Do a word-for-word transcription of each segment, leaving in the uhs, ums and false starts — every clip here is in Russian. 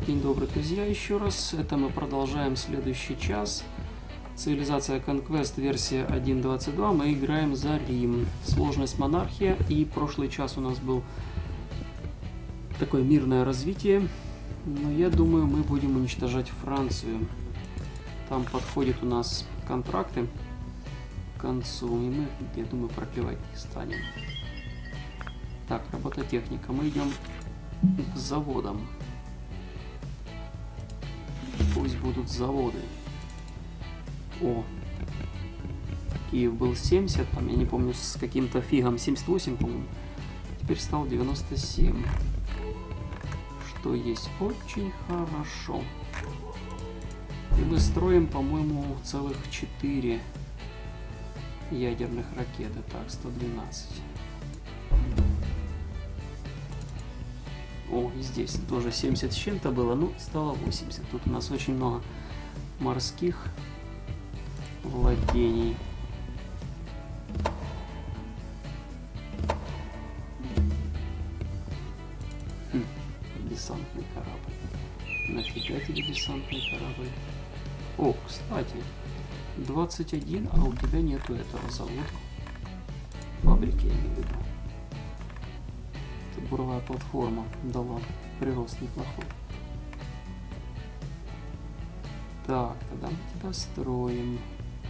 День добрый, друзья, еще раз. Это мы продолжаем следующий час. Цивилизация Conquest, версия один точка двадцать два. Мы играем за Рим. Сложность монархия. И прошлый час у нас был такое мирное развитие. Но я думаю, мы будем уничтожать Францию. Там подходят у нас контракты к концу. И мы, я думаю, продлевать не станем. Так, робототехника. Мы идем к заводам. Пусть будут заводы. О, Киев был семьдесят, там, я не помню, с каким-то фигом семьдесят восемь, по-моему. Теперь стал девяносто семь. Что есть очень хорошо. И мы строим, по-моему, целых четыре ядерных ракеты. Так, сто двенадцать. О, и здесь тоже семьдесят с чем-то было, ну, стало восемьдесят. Тут у нас очень много морских владений. Хм, десантный корабль. Нафига тебе десантный корабль? О, кстати, двадцать один, а у тебя нету этого завода. Фабрики, я имею в виду. Буровая платформа дала прирост неплохой. Так, тогда мы тебя строим.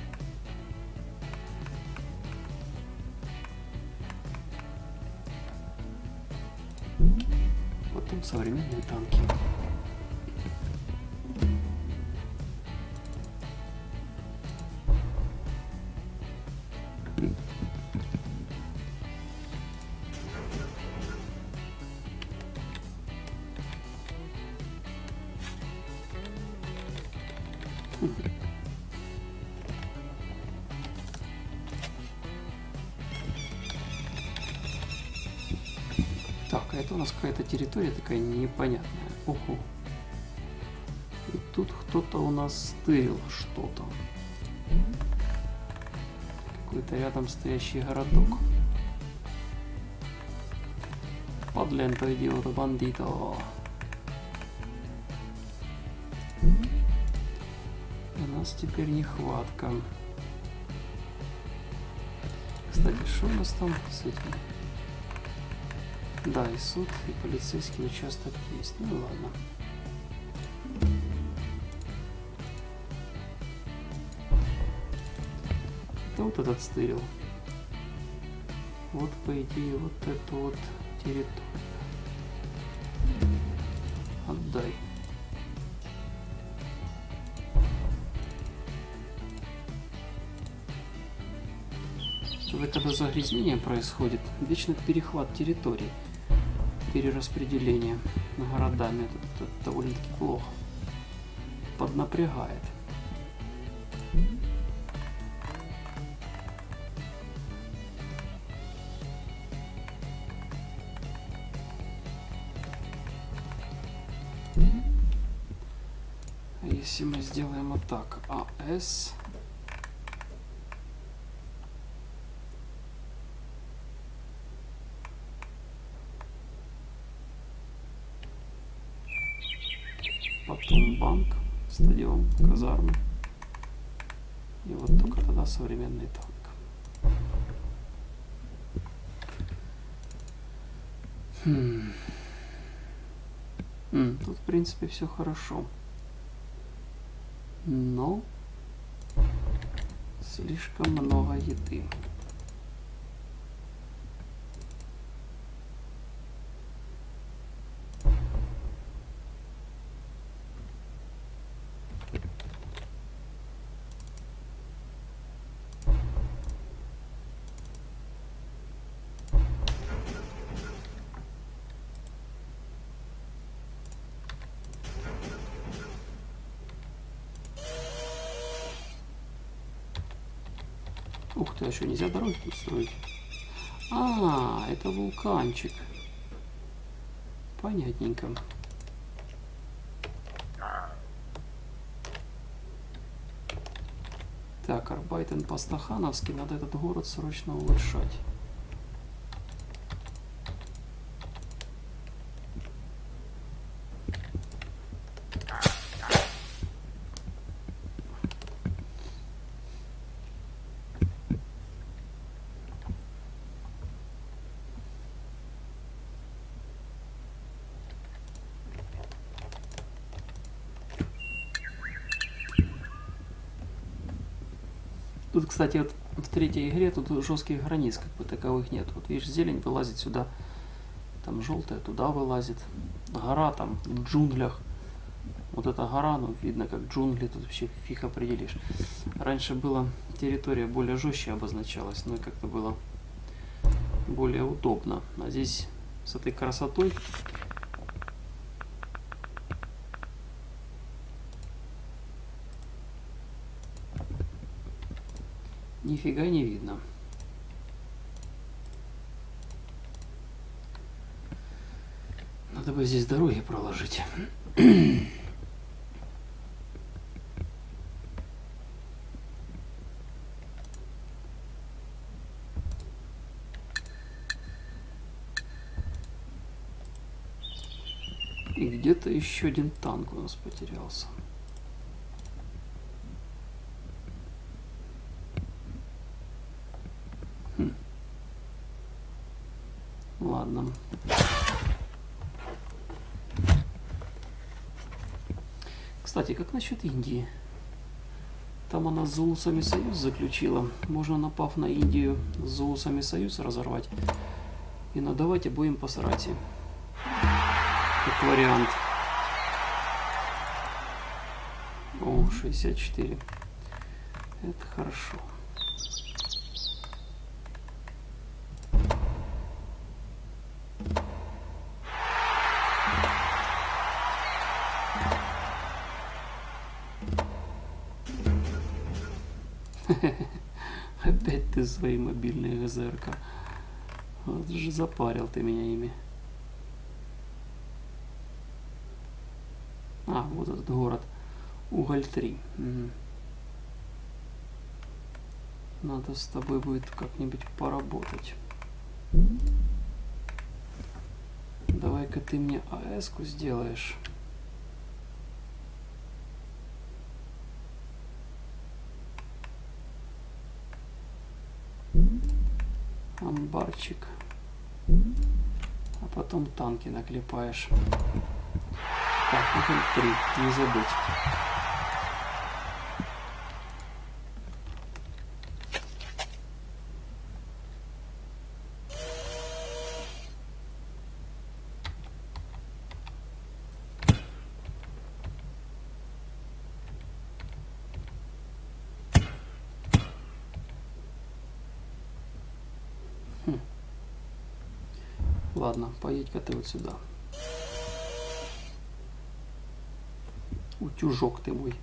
Потом современные танки. Так, а это у нас какая-то территория такая непонятная. Ого. И тут кто-то у нас стырил что-то. Какой-то рядом стоящий городок. Под лентой идиота бандита. У нас теперь нехватка. Кстати, что у нас там с этим? Да, и суд, и полицейский участок есть. Ну и ладно. Это вот этот стырил. Вот, по идее, вот эту вот территорию. Отдай. Когда загрязнение происходит, вечно перехват территорий, перераспределение городами, это, это довольно-таки плохо, поднапрягает. Если мы сделаем вот так, АС потом банк, стадион, казармы. И вот только тогда современный танк. Хм. М, тут, в принципе, все хорошо. Но слишком много еды. Ух ты, а что, нельзя дороги тут строить? А, это вулканчик. Понятненько. Так, Арбайтен по-стахановски, надо этот город срочно улучшать. Тут, кстати, вот в третьей игре тут жестких границ как бы таковых нет. Вот видишь, зелень вылазит сюда, там желтая туда вылазит. Гора там в джунглях. Вот эта гора, ну видно как джунгли, тут вообще фиг определишь. Раньше была территория более жестче обозначалась, ну и как-то было более удобно. А здесь с этой красотой нифига не видно. Надо бы здесь дороги проложить. И где-то еще один танк у нас потерялся. Хм. Ладно. Кстати, как насчет Индии? Там она с зулусами союз заключила. Можно, напав на Индию, с зулусами союз разорвать и надавать обоим по срати. Как вариант. О, шестьдесят четыре. Это хорошо. Опять ты свои мобильные ГЗРК. Вот же запарил ты меня ими. А, вот этот город. Уголь три. Угу. Надо с тобой будет как-нибудь поработать. Давай-ка ты мне АЭС-ку сделаешь. Амбарчик. А потом танки наклепаешь. Так, уголь три, не забудь. Хм. Ладно, поедь-ка ты вот сюда. Утюжок ты мой.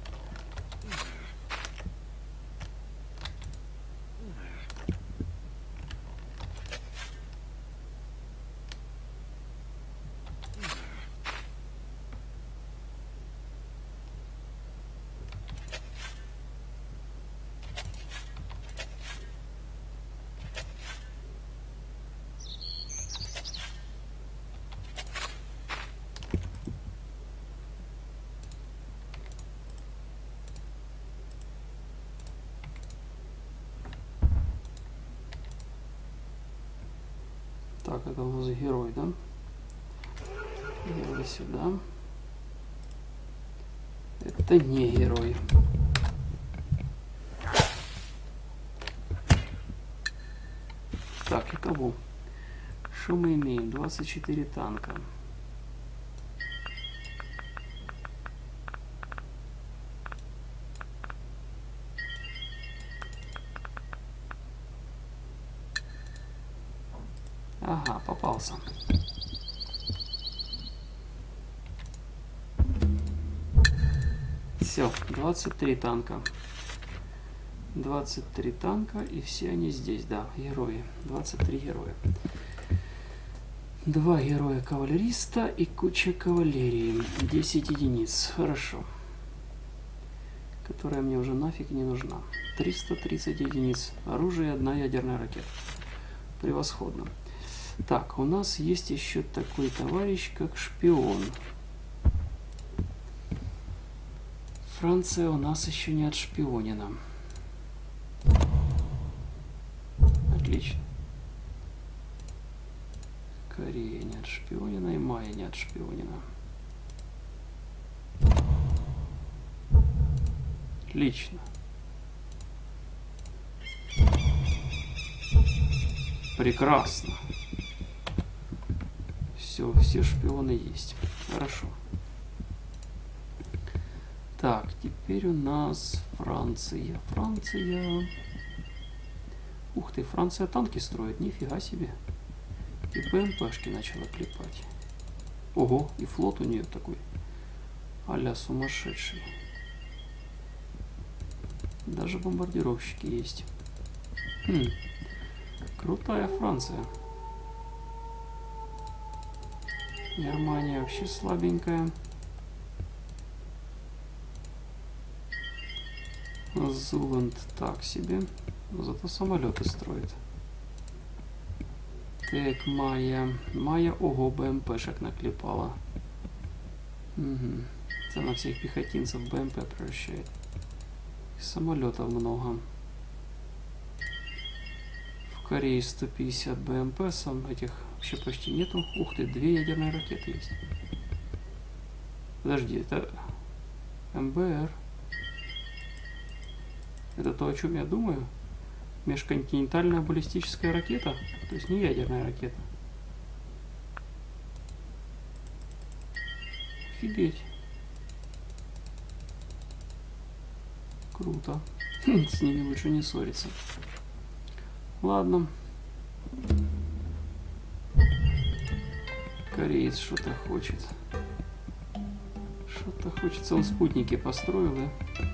Так, это у нас герой, да? Герой сюда. Это не герой. Так, итого. Что мы имеем? двадцать четыре танка. Ага, попался. Все, двадцать три танка. двадцать три танка, и все они здесь, да, герои. двадцать три героя. Два героя кавалериста и куча кавалерии. десять единиц. Хорошо. Которая мне уже нафиг не нужна. триста тридцать единиц. Оружие и одна ядерная ракета. Превосходно. Так, у нас есть еще такой товарищ, как шпион. Франция у нас еще не отшпионена. Отлично. Корея не отшпионена и Майя не отшпионена. Отлично. Прекрасно. Все, все шпионы есть. Хорошо. Так, теперь у нас Франция. Франция. Ух ты, Франция танки строит. Нифига себе. И ПМПшки начала клепать. Ого, и флот у нее такой а-ля сумасшедший. Даже бомбардировщики есть. Хм. Крутая Франция. Германия вообще слабенькая. Зуланд так себе. Зато самолеты строит. Так, Майя. Майя, ого, БМПшек наклепала. Угу. Это на всех пехотинцев БМП превращает. И самолетов много. В Корее сто пятьдесят БМП, сам этих вообще почти нету. Ух ты, две ядерные ракеты есть. Подожди, это МБР. Это то, о чем я думаю? Межконтинентальная баллистическая ракета? То есть не ядерная ракета. Офигеть. Круто. С ними лучше не ссориться. Ладно. Кореец что-то хочет. Что-то хочется. Он спутники построил, да?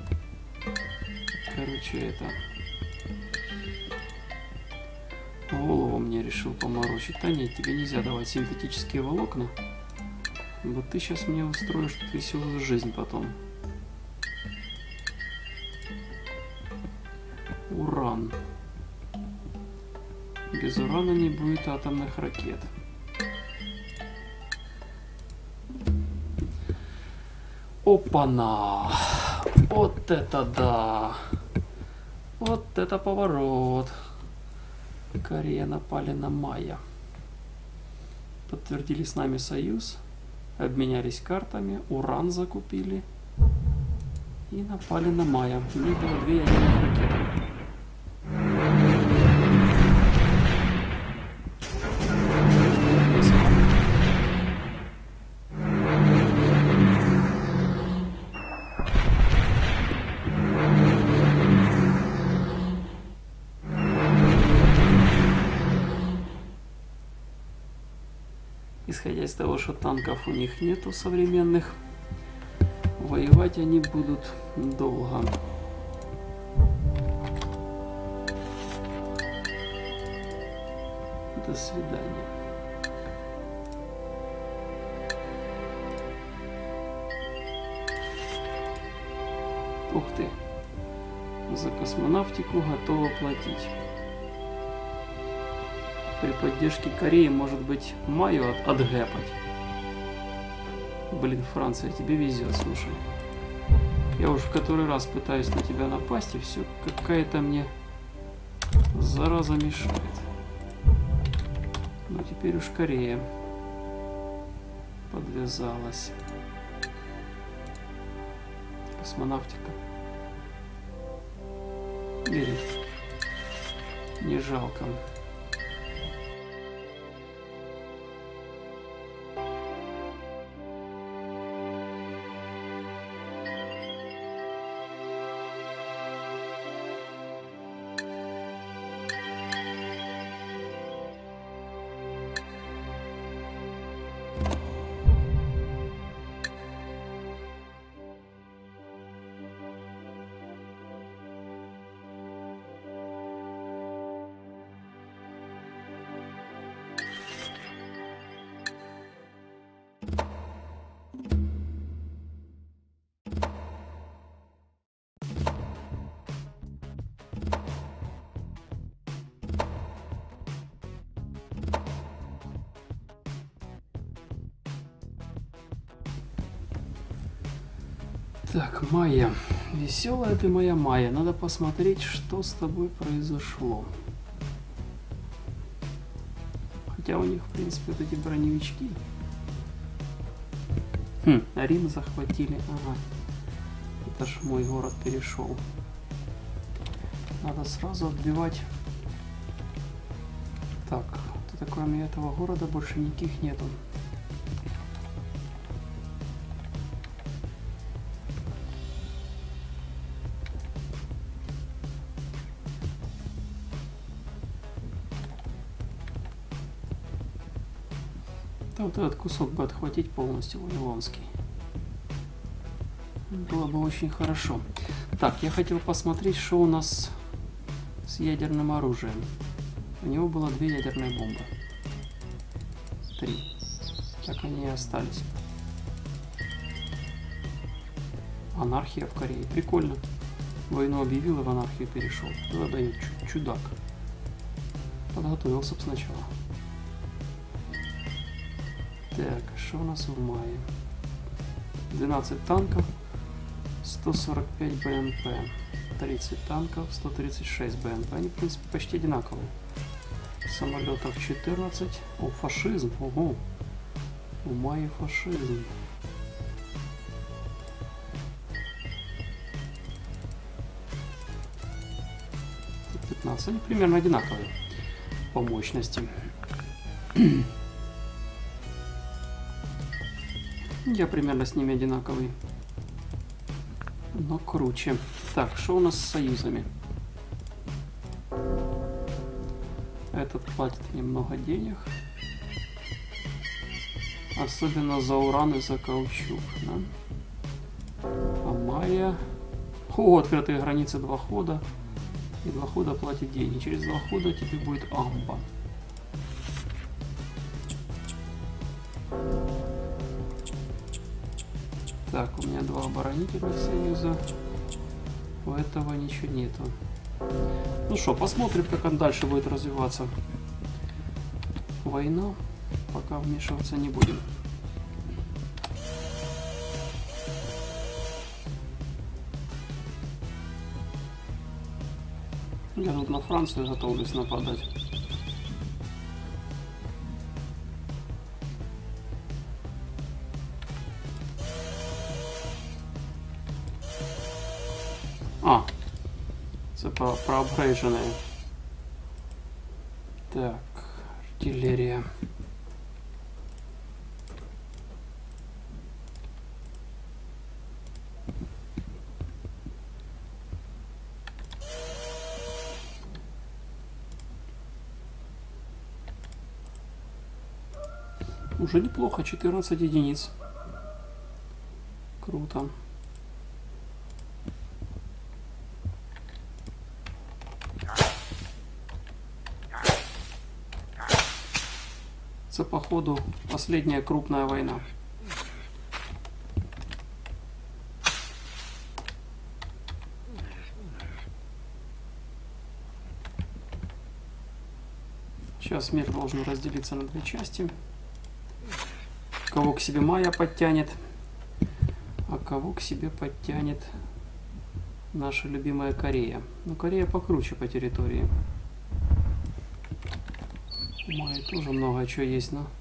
Короче, это... Голову мне решил поморочить. Да нет, тебе нельзя давать синтетические волокна. Вот ты сейчас мне устроишь тут веселую жизнь потом. Уран. Без урана не будет атомных ракет. Опа-на! Вот это да! Вот это поворот! Корея напали на Майя. Подтвердили с нами союз. Обменялись картами. Уран закупили. И напали на Майя. У них было две ядерных ракеты. Исходя из того, что танков у них нету современных, воевать они будут долго. До свидания. Ух ты! За космонавтику готова платить. При поддержке Кореи, может быть, Майю от отгэпать. Блин, Франция, тебе везет, слушай. Я уж в который раз пытаюсь на тебя напасть, и все какая-то мне зараза мешает. Но теперь уж Корея подвязалась. Космонавтика. Бери. Не жалко. Так, Майя. Веселая ты моя Майя. Надо посмотреть, что с тобой произошло. Хотя у них, в принципе, вот эти броневички. Хм, Рим захватили. Ага. Это ж мой город перешел. Надо сразу отбивать Так, это кроме этого города больше никаких нету. Вот этот кусок бы отхватить полностью, Вавилонский. Было бы очень хорошо. Так, я хотел посмотреть, что у нас с ядерным оружием. У него было две ядерные бомбы. Три. Так они и остались. Анархия в Корее. Прикольно. Войну объявил и в анархию перешел. Задает чудак. Подготовился бы сначала. Так, что у нас в мае? двенадцать танков, сто сорок пять БМП, тридцать танков, сто тридцать шесть БМП. Они, в принципе, почти одинаковые. Самолетов четырнадцать. О, фашизм. Ого. У мая фашизм. пятнадцать. Они примерно одинаковые по мощности. Я примерно с ними одинаковый, но круче. Так, что у нас с союзами? Этот платит немного денег, особенно за уран и за каучук, да? А Майя... О, открытые границы два хода, и два хода платит деньги. Через два хода тебе будет амба. Так, у меня два оборонительных союза. У этого ничего нету. Ну что, посмотрим, как он дальше будет развиваться. Война. Пока вмешиваться не будем. Я тут на Францию готовлюсь нападать. А, это про проапгрейдженные. Так, артиллерия. Уже неплохо, четырнадцать единиц. Круто. Это, походу, последняя крупная война. Сейчас мир должен разделиться на две части. Кого к себе Майя подтянет, а кого к себе подтянет наша любимая Корея. Ну, Корея покруче по территории. У Майи тоже много чего есть, но...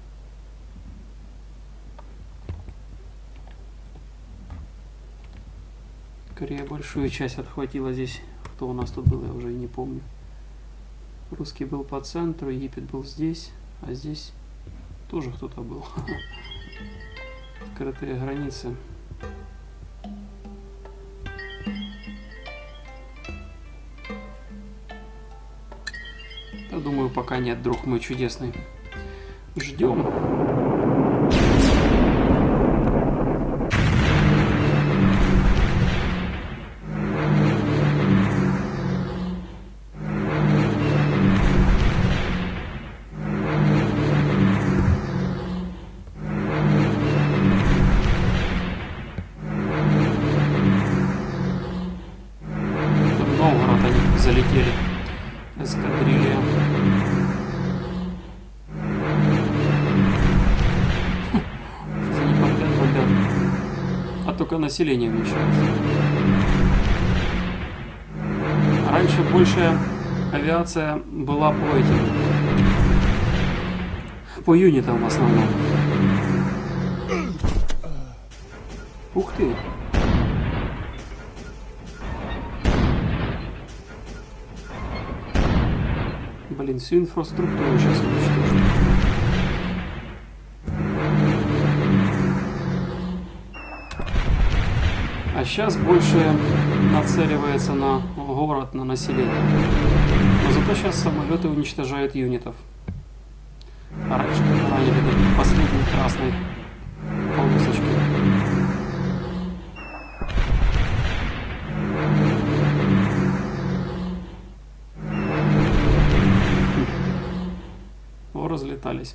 Корея большую часть отхватила здесь. Кто у нас тут был, я уже и не помню. Русский был по центру, Египет был здесь, а здесь тоже кто-то был. Открытые границы. Я думаю, пока нет, друг мой чудесный. Ждем. Залетели. Эскадрилья. За не бомбят, бомбят. А только население уменьшается. Раньше большая авиация была по этим. По юнитам в основном. Ух ты! Блин, всю инфраструктуру сейчас уничтожим. А сейчас больше нацеливается на город, на население. Но зато сейчас самолеты уничтожают юнитов. А раньше ранили до последней красной полосочки. О, разлетались.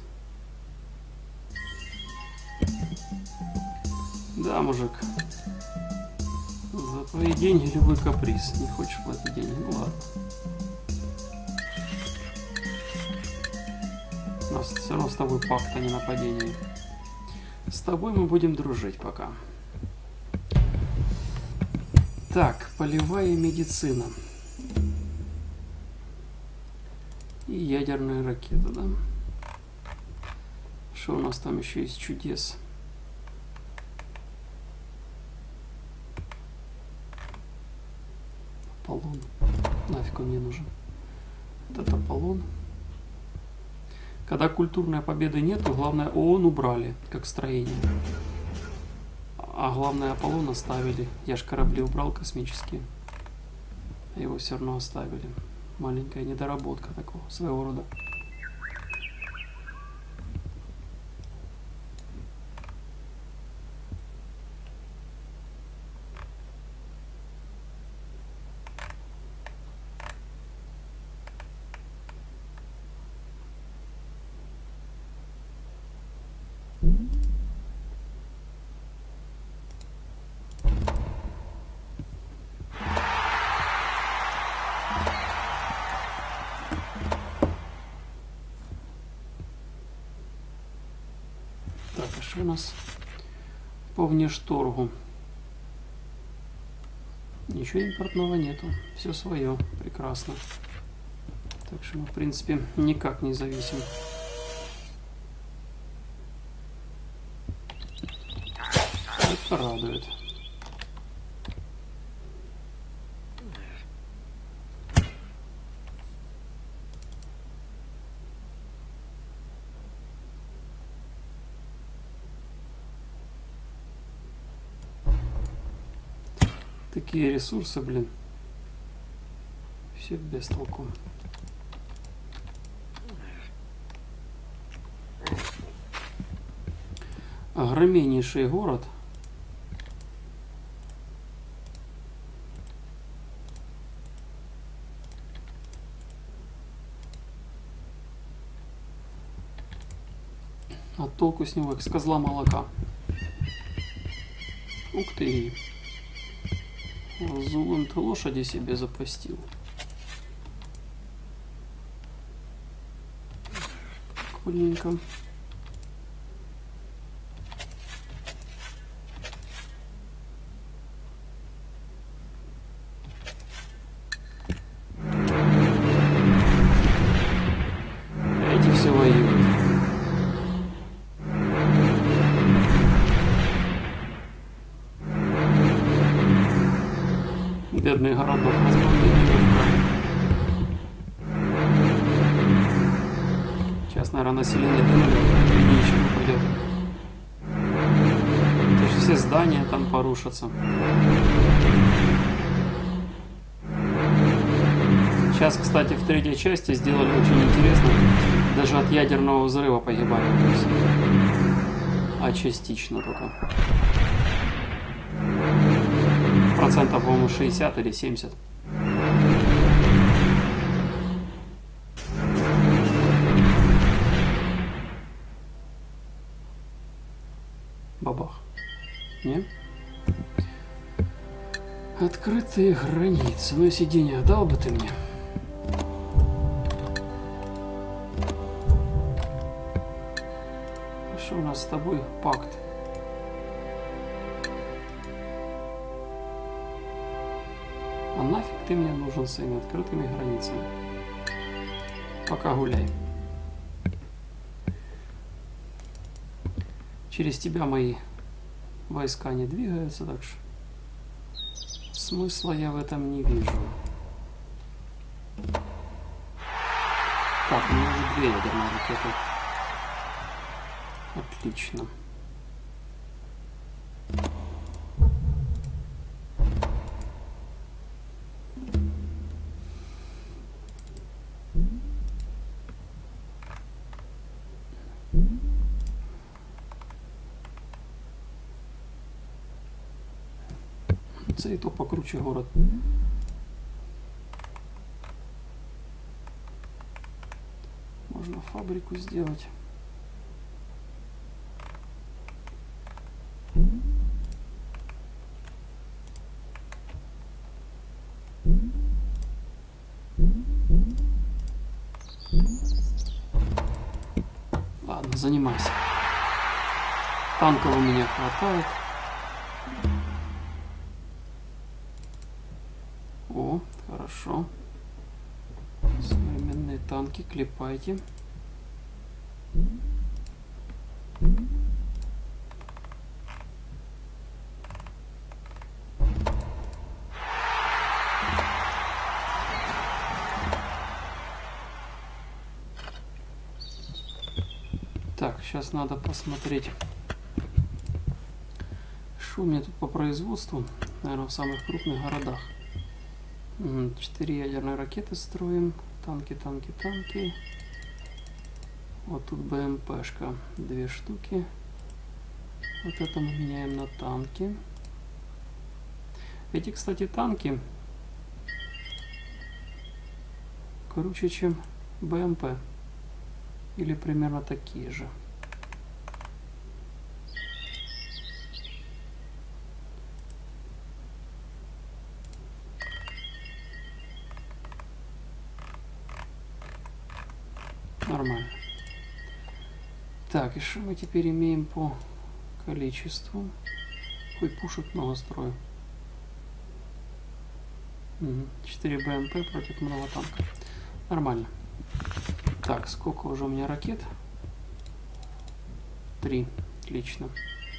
Да, мужик. За твои деньги любой каприз. Не хочешь платить деньги? Ну ладно. У нас все равно с тобой пакт, а не нападение. С тобой мы будем дружить пока. Так, полевая медицина. И ядерная ракета, да? Что у нас там еще есть чудес? Аполлон. Нафиг он мне нужен. Вот это Аполлон. Когда культурной победы нету, главное ООН убрали, как строение. А главное Аполлон оставили. Я ж корабли убрал космические. Его все равно оставили. Маленькая недоработка такого своего рода. У нас по внешторгу ничего импортного нету, все свое, прекрасно. Так что мы в принципе никак не зависим. Это радует. Такие ресурсы, блин, все без толку. Огромнейший город. А толку с него как с козла молока. Ух ты! Зулун ты лошади себе запустил. Прикольненько. Эти все воюют. Бедный городок разбомбили. Сейчас, наверное, население думает, ничего не пойдет. Это же все здания там порушатся. Сейчас, кстати, в третьей части сделали очень интересно. Даже от ядерного взрыва погибали. А частично только. Процентов, по-моему, шестьдесят или семьдесят. Бабах. Не? Открытые границы. Ну, сиденье дал бы ты мне. Что у нас с тобой пакт? А нафиг ты мне нужен своими открытыми границами? Пока гуляй. Через тебя мои войска не двигаются, так что смысла я в этом не вижу. Так, у меня уже две ядерные ракеты. Отлично. Це і то покруче город. Можно фабрику сделать. Ладно, занимайся. Танков у меня хватает. О, хорошо. Современные танки, клепайте. Так, сейчас надо посмотреть, что у меня тут по производству, наверное, в самых крупных городах. Четыре ядерные ракеты строим, танки, танки, танки. Вот тут БМПшка, две штуки. Вот это мы меняем на танки. Эти, кстати, танки круче, чем БМП. Или примерно такие же. Нормально. Так, и что мы теперь имеем по количеству? Ой, пушек много строю. четыре БМП против много танков. Нормально. Так, сколько уже у меня ракет? Три. Отлично.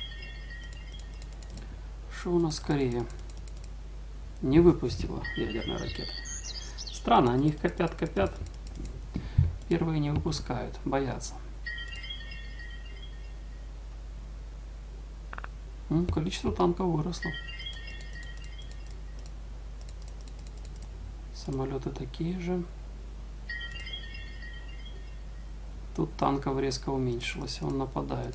Что у нас Корея? Не выпустила ядерные ракеты. Странно, они их копят, копят. Первые не выпускают, боятся. Ну, количество танков выросло. Самолеты такие же. Тут танков резко уменьшилось, он нападает.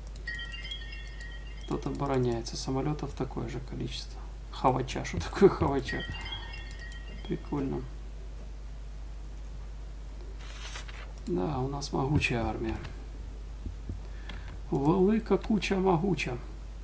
Кто-то обороняется. Самолетов такое же количество. Хавача. Что такое хавача? Прикольно. Да, у нас могучая армия. Велика куча могуча.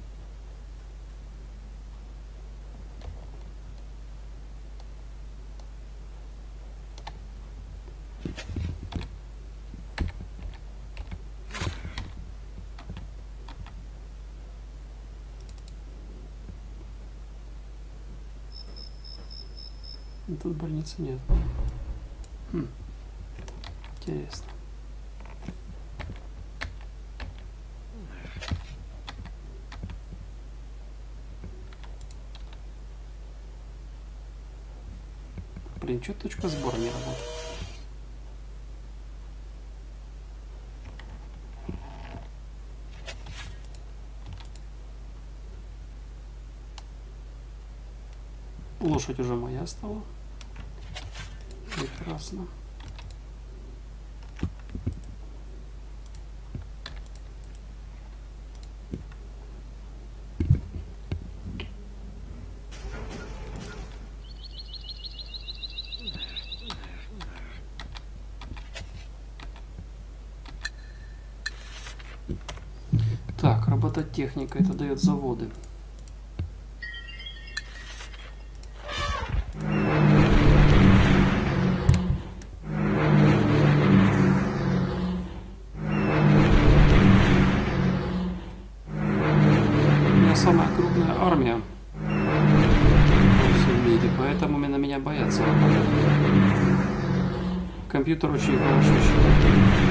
Тут больницы нет. Хм. Интересно. Блин, что точка сбора не работает? Лошадь уже моя стала. Прекрасно. Так, робототехника, это дает заводы. Самая крупная армия во всем мире, поэтому на меня боятся нападать. Компьютер очень хорошо считает.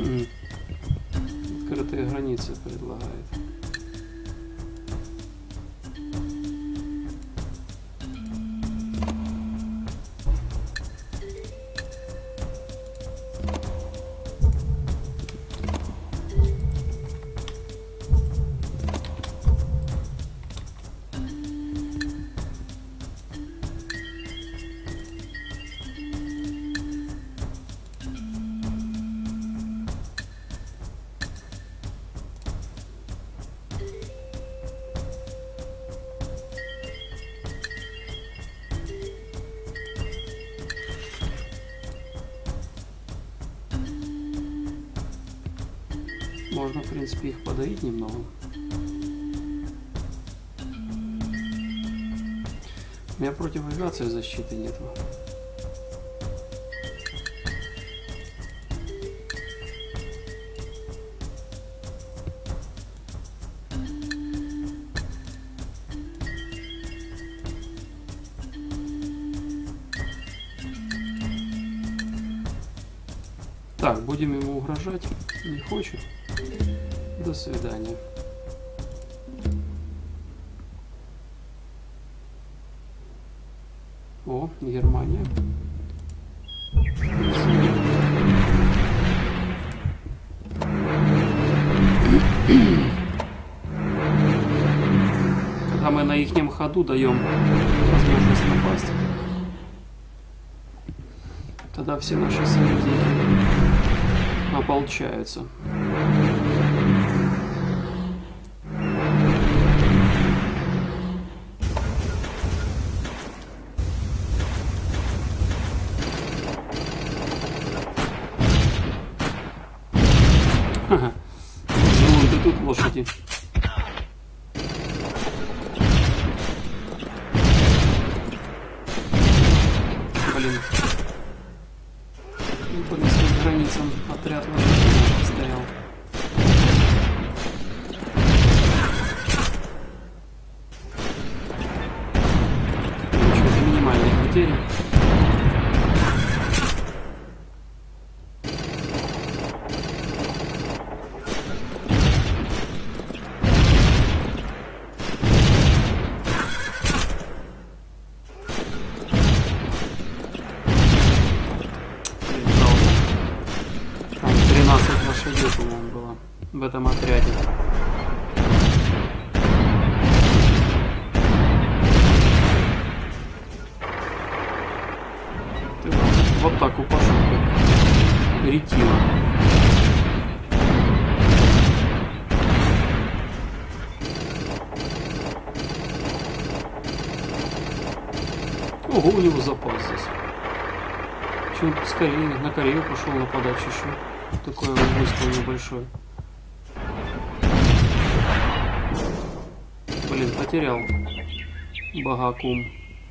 М. Открытые границы предлагает. Можно, в принципе, их подавить немного. У меня против авиации защиты нету. Так, будем ему угрожать. Не хочет. До свидания. О, Германия. Когда мы на ихнем ходу даем возможность напасть, тогда все наши союзники ополчаются. Ха-ха. Ну, ты тут лошади. Блин. Близко к границам отряд лошадей стоял. Что-то минимальные потери. По-моему, было в этом отряде. Ты в атаку пошел, как ретива. Ого, у него запас здесь. Че он тут скорее на Корею пошел нападать еще? Такое войско небольшое. Блин, потерял Багакум.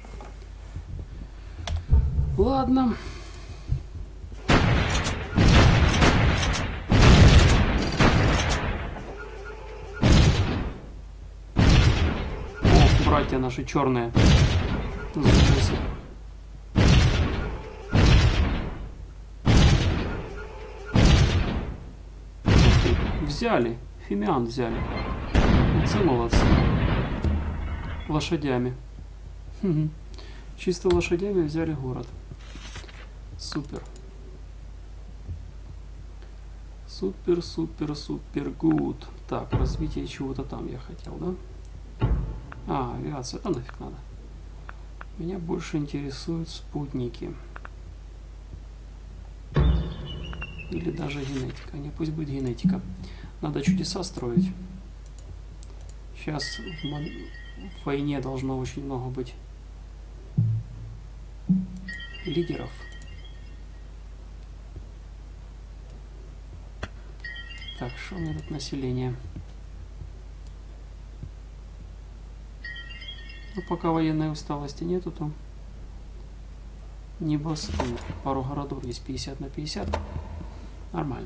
Ладно. О, братья наши черные. Запасы. Взяли, Фимиан взяли. Молодцы, молодцы. Лошадями. Чисто лошадями взяли город. Супер. Супер, супер, супер, гуд. Так, развитие чего-то там я хотел, да? А, авиация, это нафиг надо. Меня больше интересуют спутники. Или даже генетика. Не, пусть будет генетика. Надо чудеса строить. Сейчас в, мон... в войне должно очень много быть лидеров. Так, что у меня тут население? Ну, пока военной усталости нету, то не бастует. Пару городов есть пятьдесят на пятьдесят. Нормально.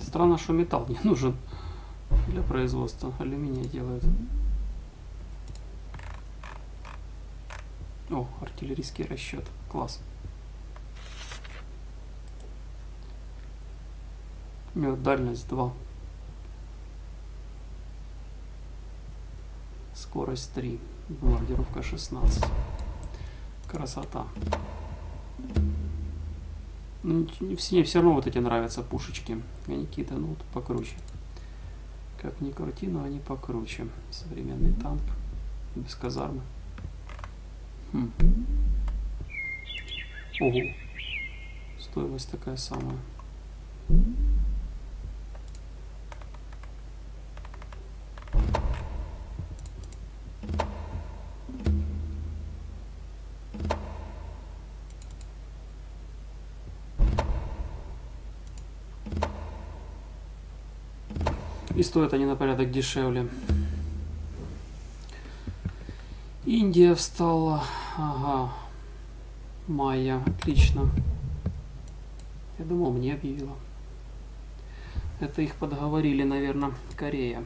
Странно, что металл не нужен для производства. Алюминия делают. О, артиллерийский расчет. Класс. У него дальность два. Скорость три. Бомбардировка шестнадцать. Красота. Ну, все, все равно вот эти нравятся пушечки. Они какие-то, ну, вот покруче. Как ни крути, но они покруче. Современный танк. Без казармы. Хм. Ого. Стоимость такая самая. И стоят они на порядок дешевле. Индия встала. Ага. Майя. Отлично. Я думал, мне объявила. Это их подговорили, наверное, Корея.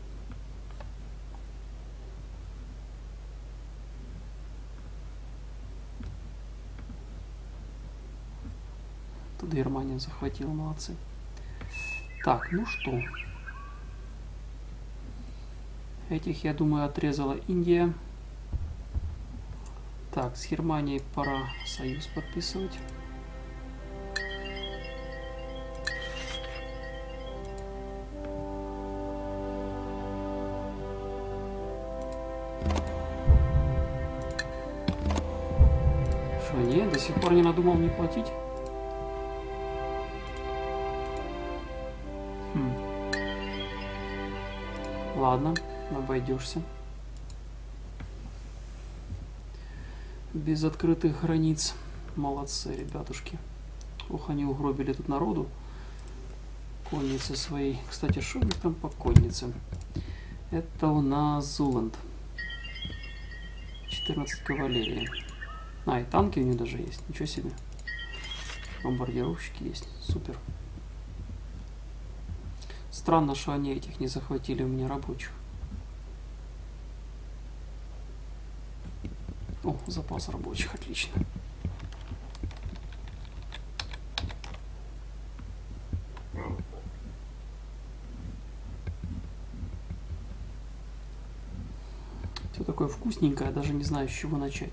Тут Германия захватила. Молодцы. Так, ну что. Этих, я думаю, отрезала Индия. Так, с Германией пора союз подписывать. Что, не? До сих пор не надумал мне платить? Хм. Ладно. Обойдешься. Без открытых границ. Молодцы, ребятушки. Ох, они угробили тут народу. Конницы своей. Кстати, что у них там по коннице? Это у нас Зуланд. четырнадцать кавалерии. А, и танки у них даже есть. Ничего себе. Бомбардировщики есть. Супер. Странно, что они этих не захватили у меня рабочих. О, запас рабочих, отлично. Все такое вкусненькое, даже не знаю, с чего начать.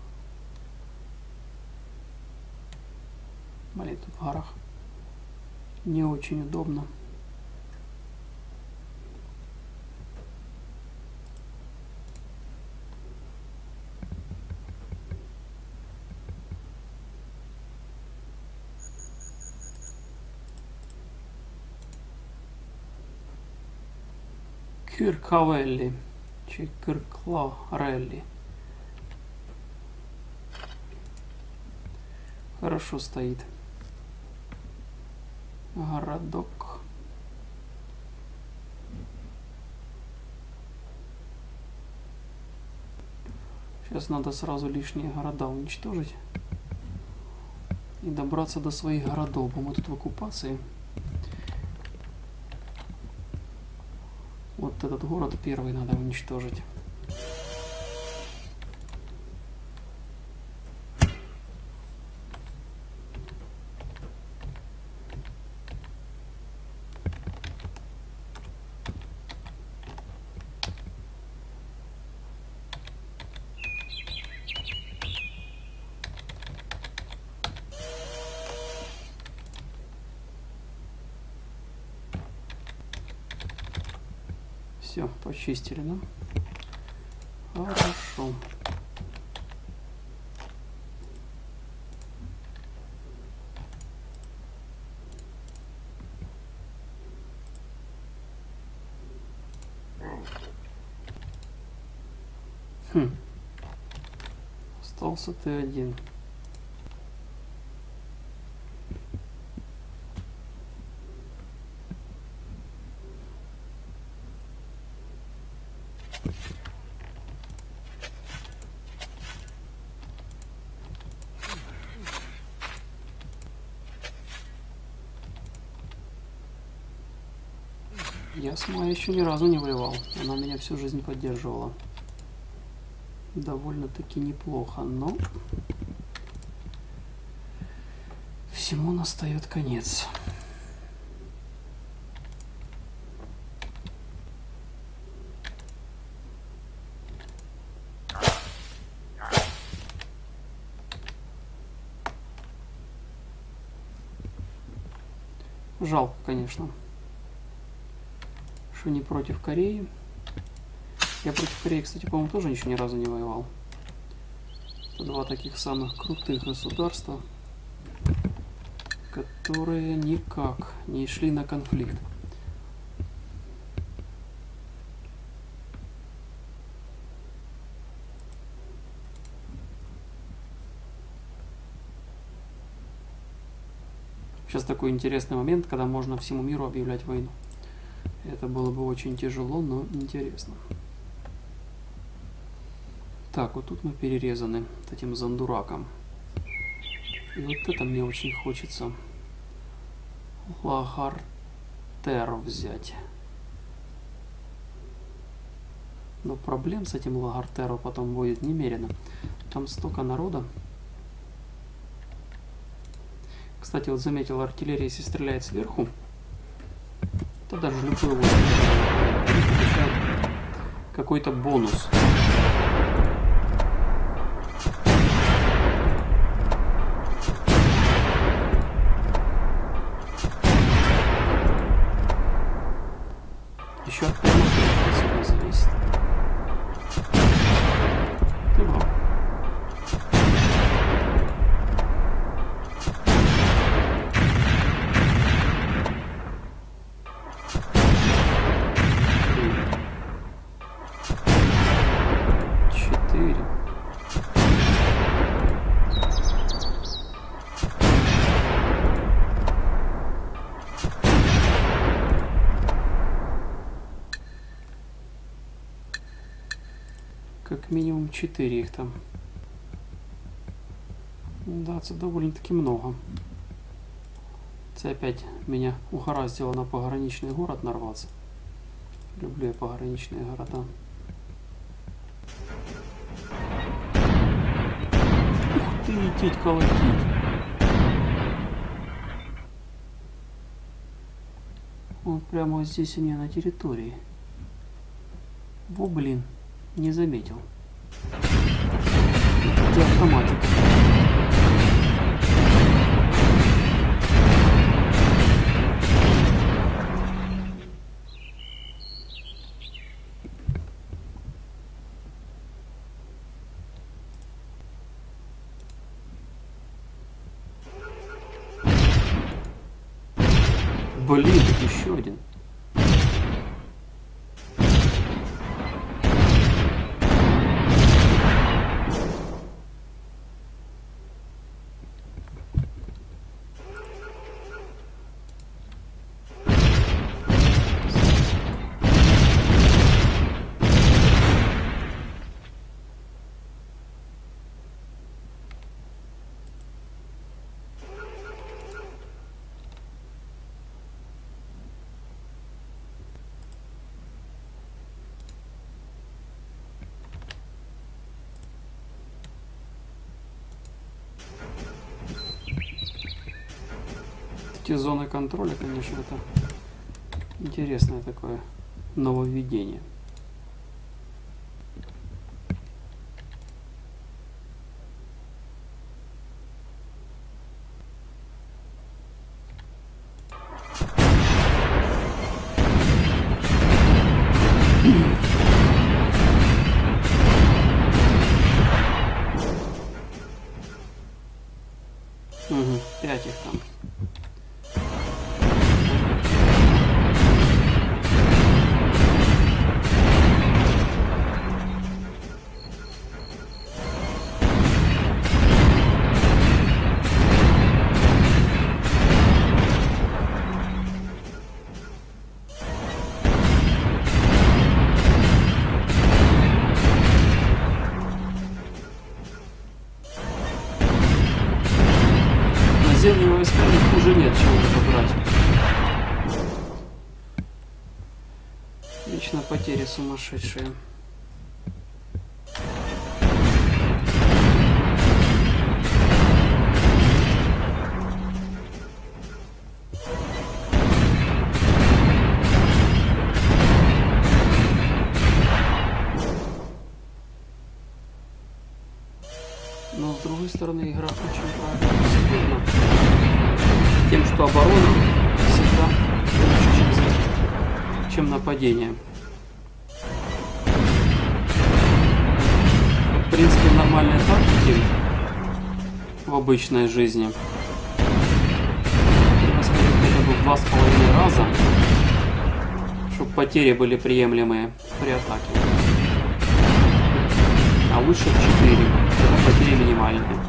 Блин, тут в горах не очень удобно. Киркавелли, Киркларелли. Хорошо стоит. Городок. Сейчас надо сразу лишние города уничтожить и добраться до своих городов, бо мы тут в оккупации. Вот этот город первый надо уничтожить. Все, почистили, да? Хорошо. Хм. Остался ты один. Я с Майей еще ни разу не воевал. Она меня всю жизнь поддерживала. Довольно-таки неплохо, но всему настает конец. Жалко, конечно, что не против Кореи. Я против Кореи, кстати, по-моему, тоже еще ни разу не воевал. Это два таких самых крутых государства, которые никак не шли на конфликт. Сейчас такой интересный момент, когда можно всему миру объявлять войну. Это было бы очень тяжело, но интересно. Так, вот тут мы перерезаны вот этим зандураком. И вот это мне очень хочется Лагартеру взять. Но проблем с этим Лагартеру потом будет немерено. Там столько народа. Кстати, вот заметил, артиллерия, если стреляет сверху, то даже любой выстрел получает какой-то бонус. Еще от пулемета сильно зависит. Ты брал. Как минимум четыре их там. Да, это довольно-таки много. Это опять меня угораздило на пограничный город нарваться. Люблю я пограничные города. Ух ты, идти колотить. Он прямо вот здесь у меня на территории. Во, блин. Не заметил. Где автоматик? Блин, тут еще один. Эти зоны контроля, конечно, это интересное такое нововведение. Угу, пять их там. Лично потери сумасшедшие. Но с другой стороны, игра очень правильно устроена. Тем, что оборона всегда лучше, чем, за... чем нападение. В принципе, нормальные тактики в обычной жизни превосходят хотя бы в два с половиной раза, чтобы потери были приемлемые при атаке. А лучше в четыре, когда потери минимальные.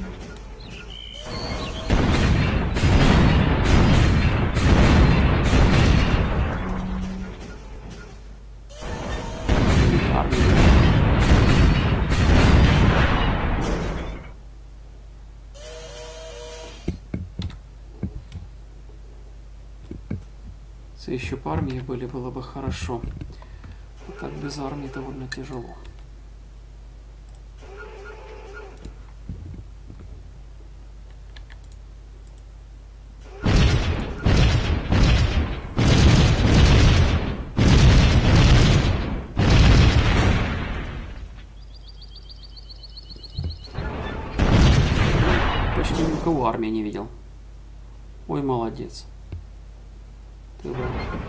Если еще по армии были, было бы хорошо. А так без армии довольно тяжело. Почти никого армии не видел. Ой, молодец. Ты бы...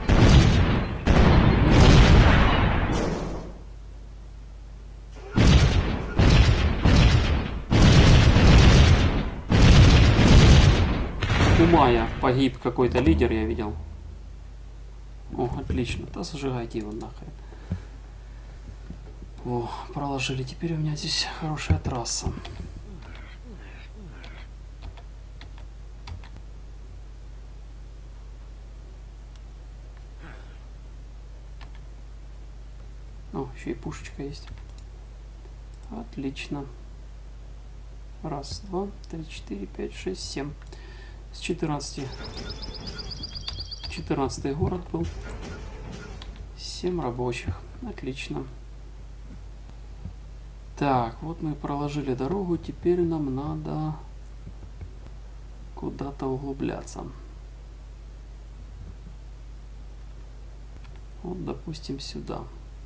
У Майя погиб какой-то лидер, я видел. О, отлично. Да зажигайте его нахрен. О, проложили. Теперь у меня здесь хорошая трасса. О, еще и пушечка есть. Отлично. Раз, два, три, четыре, пять, шесть, семь. С четырнадцати. четырнадцатый город был. семь рабочих. Отлично. Так, вот мы проложили дорогу. Теперь нам надо куда-то углубляться. Вот, допустим, сюда.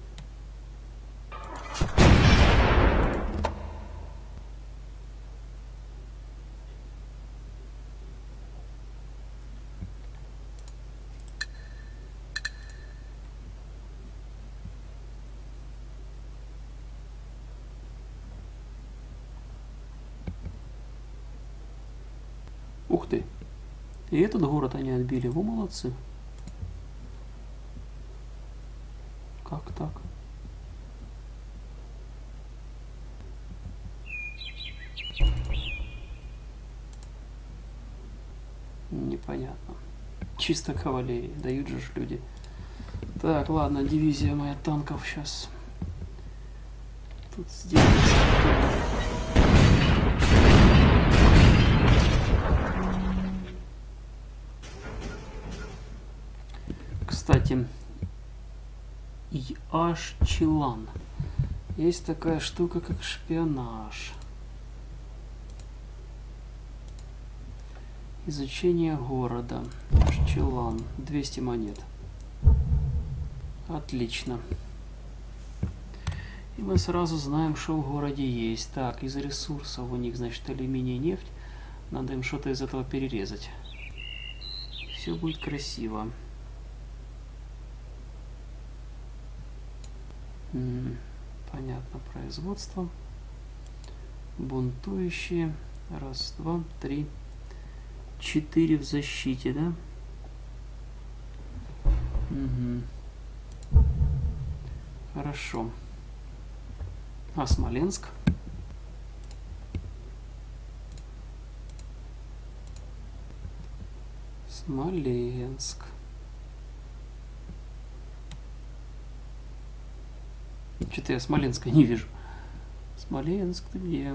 Ух ты! И этот город они отбили. Вы молодцы. Как так? Непонятно. Чисто кавалерия. Дают же ж люди. Так, ладно, дивизия моя танков сейчас. Тут сделается. Кстати, Яшчилан. Есть такая штука, как шпионаж. Изучение города. Яшчилан. двести монет. Отлично. И мы сразу знаем, что в городе есть. Так, из ресурсов у них, значит, алюминий и нефть. Надо им что-то из этого перерезать. Все будет красиво. М-м, понятно, производство. Бунтующие. Раз, два, три. Четыре в защите, да? Угу. Хорошо. А Смоленск? Смоленск. Что-то я Смоленска не вижу. Смоленск, ты где?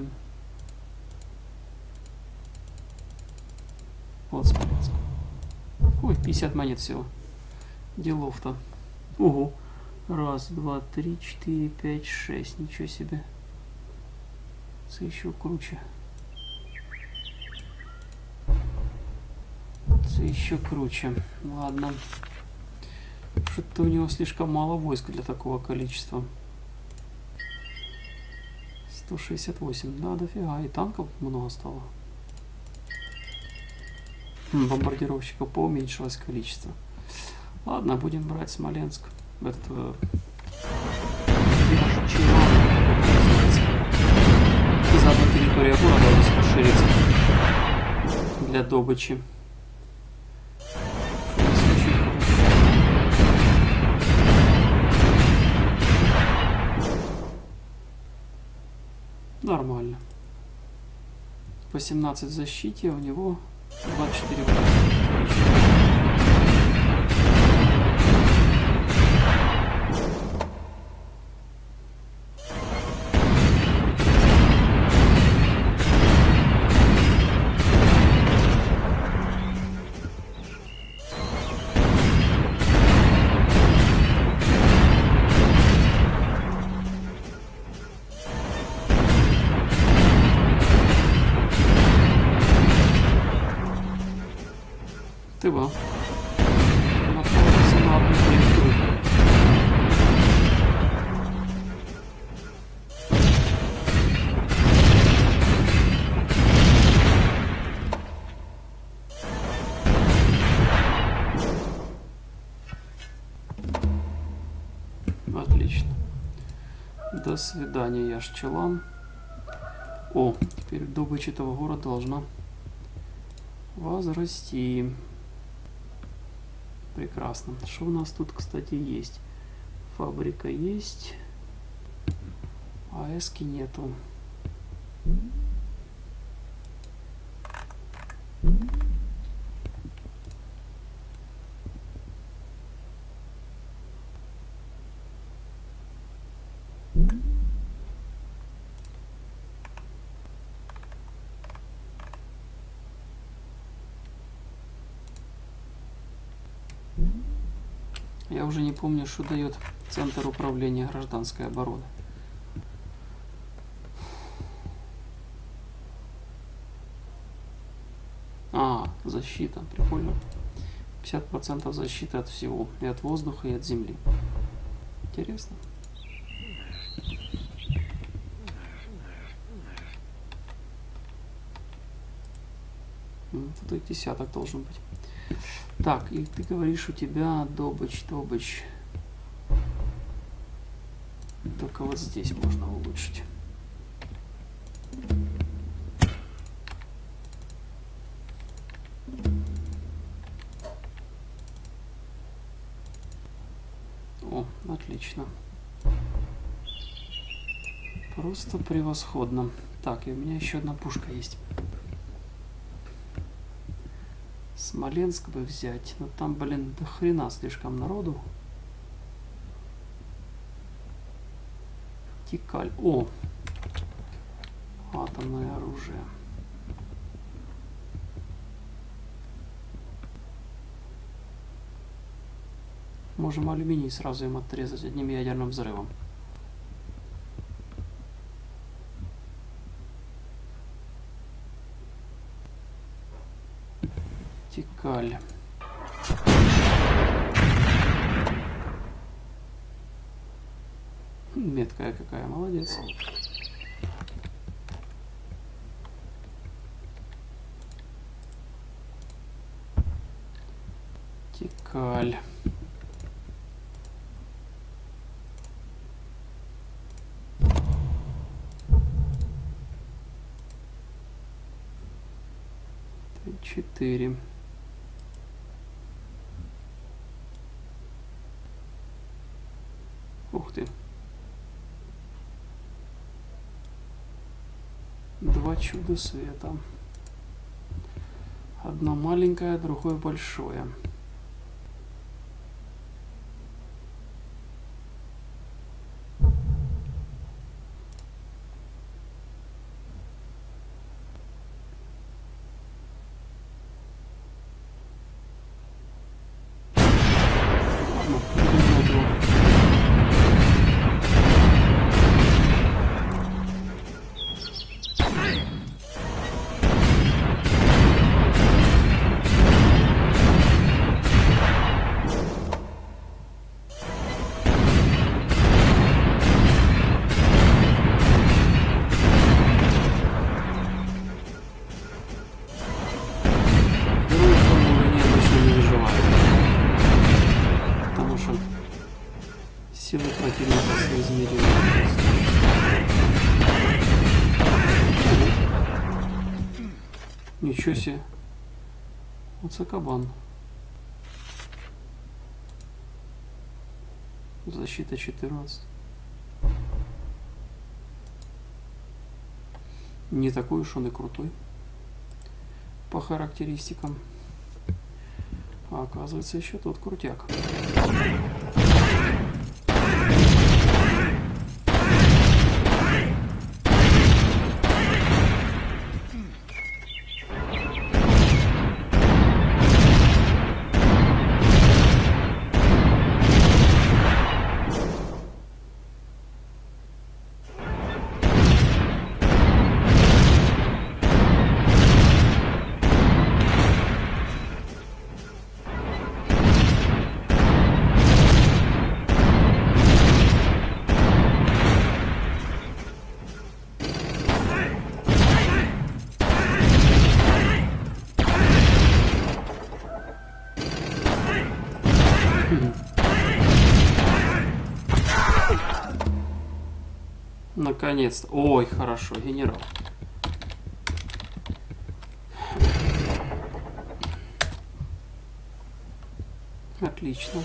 Вот Смоленск. Ой, пятьдесят монет всего. Делов-то. Ого. Раз, два, три, четыре, пять, шесть. Ничего себе. Это еще круче. Это еще круче. Ладно. Что-то у него слишком мало войск для такого количества. сто шестьдесят восемь. Да, дофига. И танков много стало. Бомбардировщиков поуменьшилось количество. Ладно, будем брать Смоленск. Этот... Э, и заодно территория города здесь расширится для добычи. Нормально. восемнадцать в защите, у него двадцать четыре в атаке. Ты был. Находится на одну территорию. Отлично. До свидания, Яшчелан. О, теперь добыча этого города должна возрасти. Прекрасно. Что у нас тут, кстати, есть? Фабрика есть. А эски нету. Я уже не помню, что дает Центр управления гражданской обороны. А, защита, прикольно. пятьдесят процентов защиты от всего. И от воздуха, и от земли. Интересно. Тут и десяток должен быть. Так, и ты говоришь, у тебя добыч, добыч. Только вот здесь можно улучшить. О, отлично. Просто превосходно. Так, и у меня еще одна пушка есть. Смоленск бы взять, но там, блин, до хрена слишком народу. Тикаль. О! Атомное оружие. Можем алюминий сразу им отрезать одним ядерным взрывом. Тикаль. Меткая какая, молодец. Тикаль. Четыре. Ух ты. Два чуда света. Одно маленькое, другое большое. Ладно, для противника соизмеримые. Ничего себе. Вот кабан. Защита четырнадцать. Не такой уж он и крутой по характеристикам. А оказывается, еще тот крутяк. Наконец-то. Ой, хорошо, генерал. Отлично.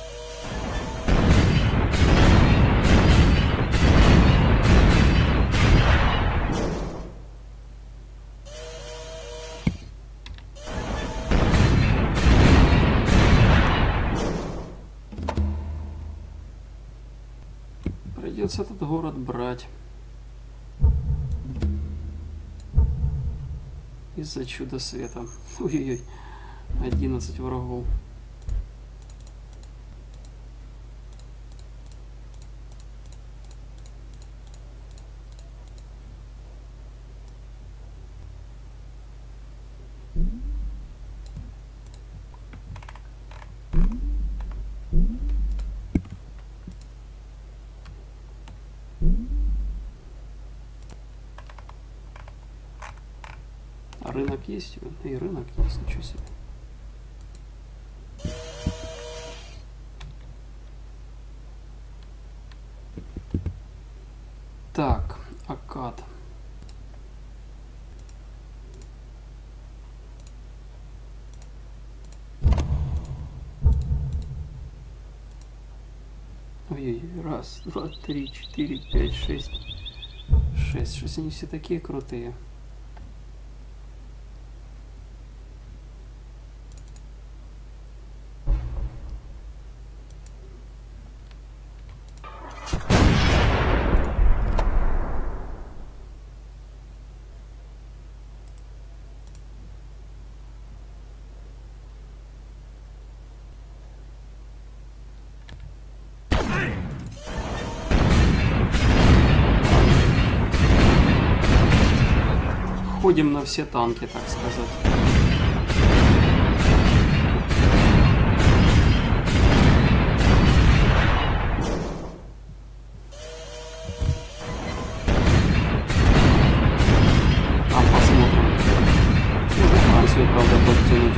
Придется этот город брать. Из-за чуда света. Ой-ой-ой. одиннадцать врагов. А рынок есть? И рынок есть, ничего себе. Так, Акад. Ой-ой-ой, раз, два, три, четыре, пять, шесть. Шесть. Шесть, они все такие крутые. Ходим на все танки, так сказать. А посмотрим. Можно Францию, правда, подтянуть.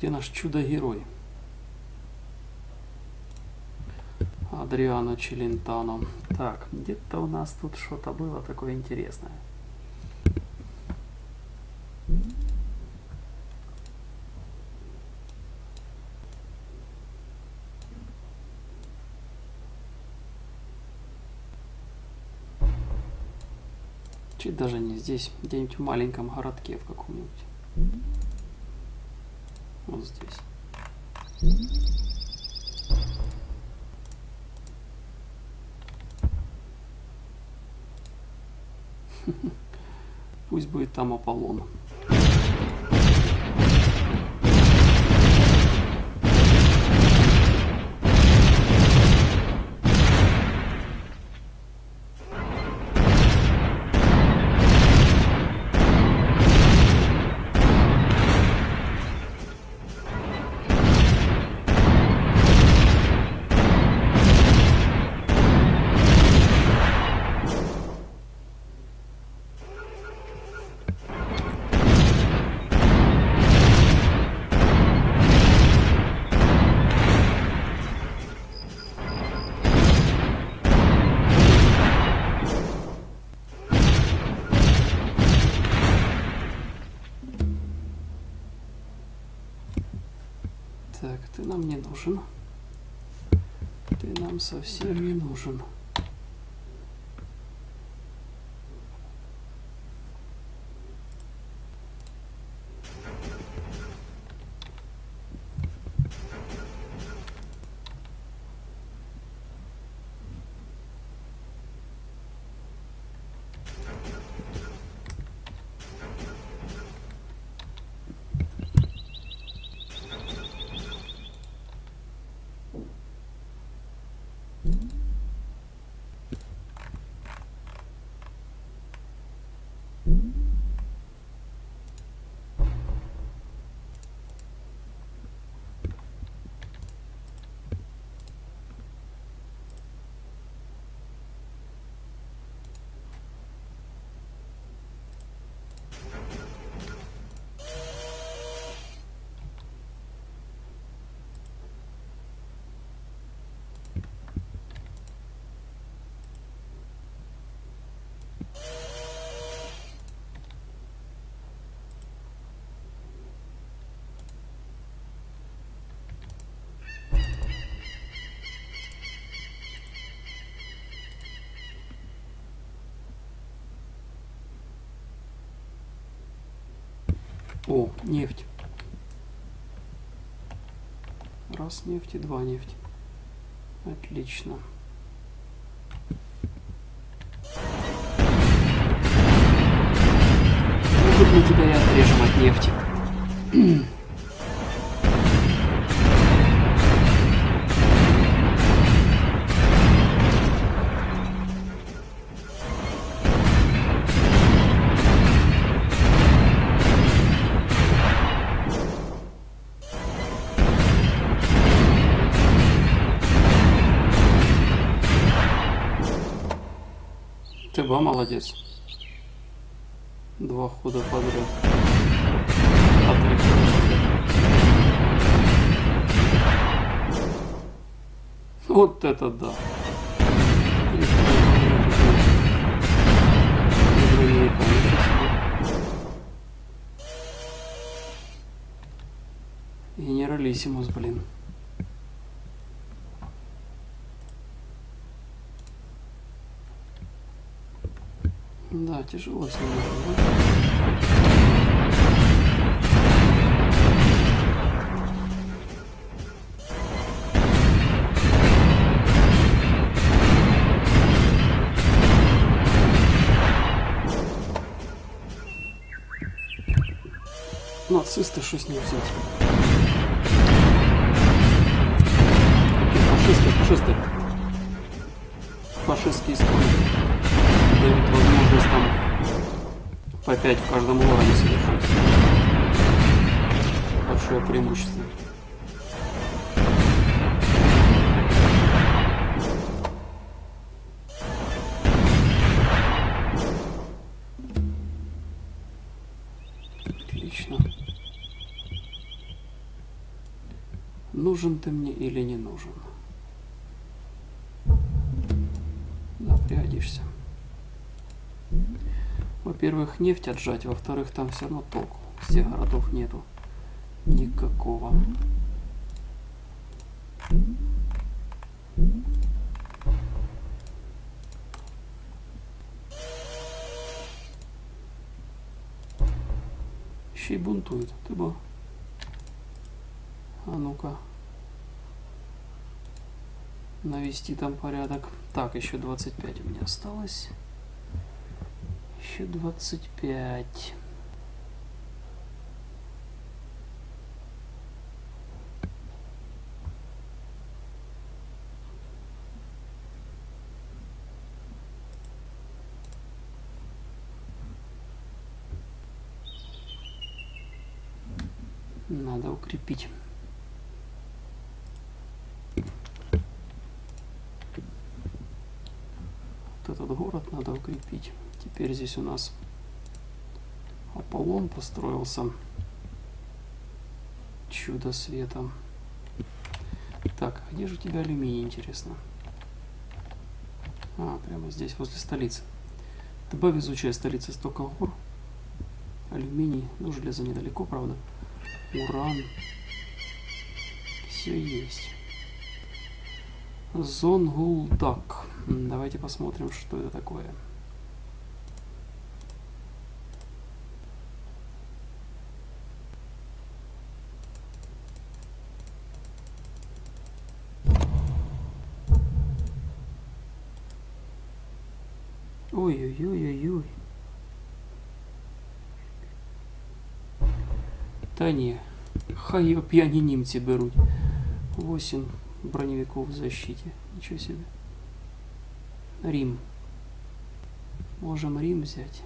где наш чудо-герой? Адриано Челентано. Так, где-то у нас тут что-то было такое интересное. Чуть даже не здесь, где-нибудь в маленьком городке в каком-нибудь. Вот здесь. Пусть будет там Аполлон. Так, ты нам не нужен. Ты нам совсем не нужен. О, нефть. Раз нефть и два нефть. Отлично. Ну, тут мы тебя и отрежем от нефти. Ты ба, молодец. Два хода подряд. А три хода подряд. Вот это да. Три хода подряд. Броневика, ничего себе. Генералиссимус, блин. Да, тяжело с ним. Нацисты, что с ним взять? Фашисты, фашисты. Фашистские стороны дают возможность там по пять в каждом городе совершать. Большое преимущество. Отлично. Нужен ты мне или не нужен? Да, пригодишься. Во-первых, нефть отжать, во-вторых, там все равно толку. С тех городов нету никакого. Еще и бунтует. Ты бы... А ну-ка. Навести там порядок. Так, еще двадцать пять у меня осталось. Еще двадцать пять. Надо укрепить. Вот этот город надо укрепить. Теперь здесь у нас Аполлон построился. Чудо света. Так, где же у тебя алюминий, интересно? А, прямо здесь, возле столицы. Добавь изучая столицы столько гор. Алюминий, ну железо недалеко, правда. Уран. Все есть. Зонгулдак. Давайте посмотрим, что это такое. Ой-ой-ой-ой-ой. Та ні, хай п'яні німці беруть. восемь броневиков в защите. Ничего себе. Рим. Можем Рим взять.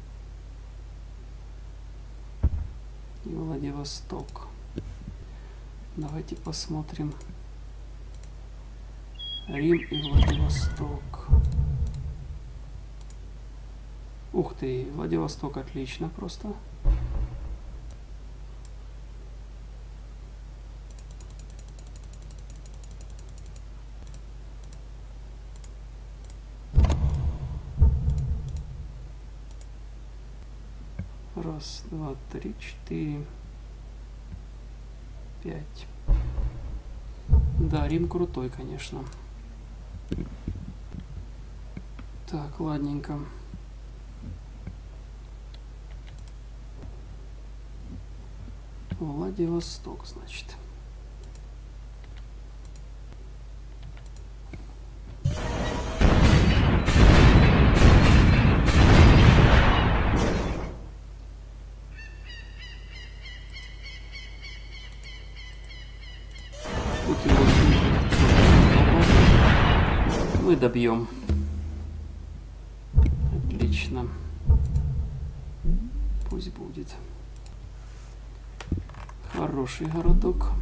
И Владивосток. Давайте посмотрим. Рим и Владивосток. Ух ты, Владивосток отлично просто. Раз, два, три, четыре, пять. Да, Рим крутой, конечно. Так, ладненько. Владивосток, значит. Мы добьем. Отлично. Пусть будет. Хороший городок.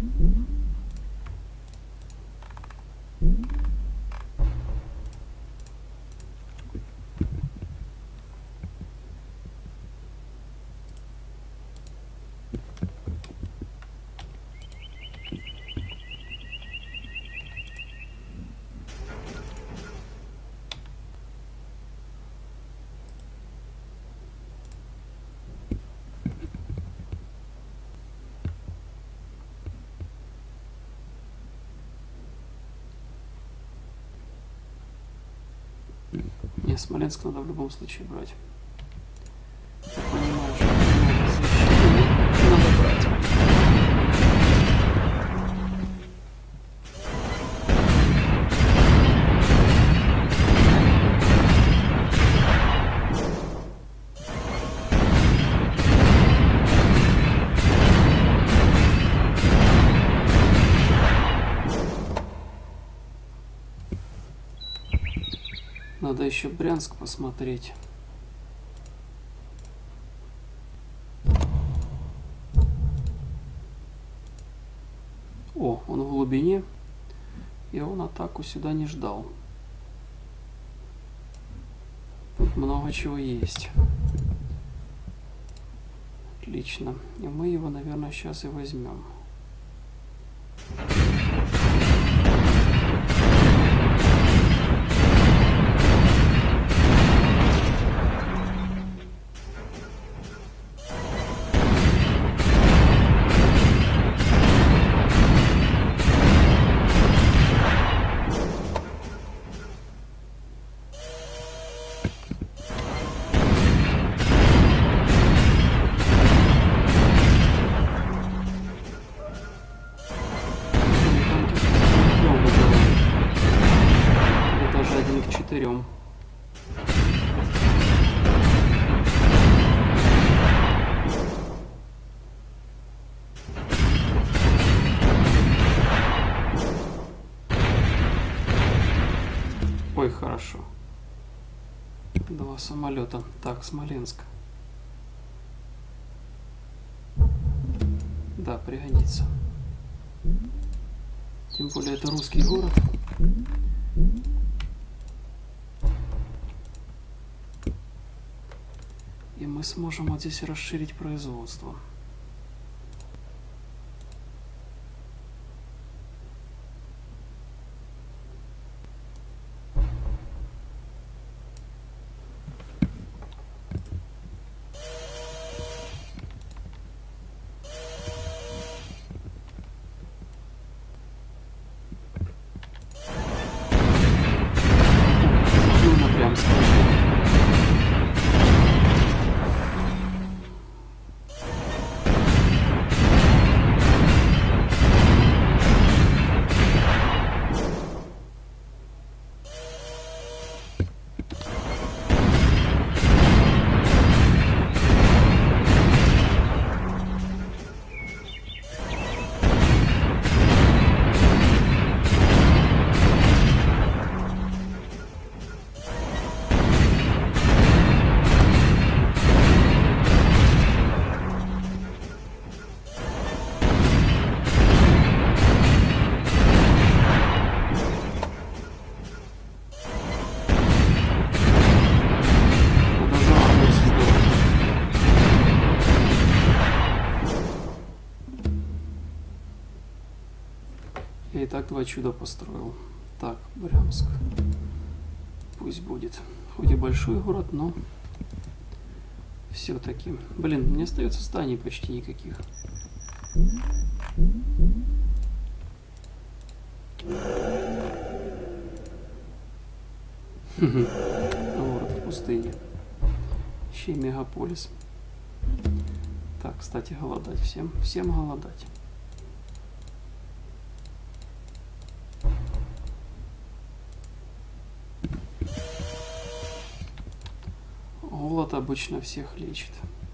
Не, Смоленск надо в любом случае брать. Я понимаю, что надо защитить, надо брать. Надо еще Брянск посмотреть. О, он в глубине, и он атаку сюда не ждал. Тут много чего есть. Отлично. И мы его, наверное, сейчас и возьмем. Ой, хорошо. Два самолета. Так, Смоленск. Да, пригодится. Тем более это русский город. И мы сможем вот здесь расширить производство. Я и так два чуда построил. Так, Брянск. Пусть будет. Хоть и большой город, но все-таки. Блин, не остается зданий почти никаких. Город в пустыне. Еще и мегаполис. Так, кстати, голодать всем. Всем голодать. Голод обычно всех лечит.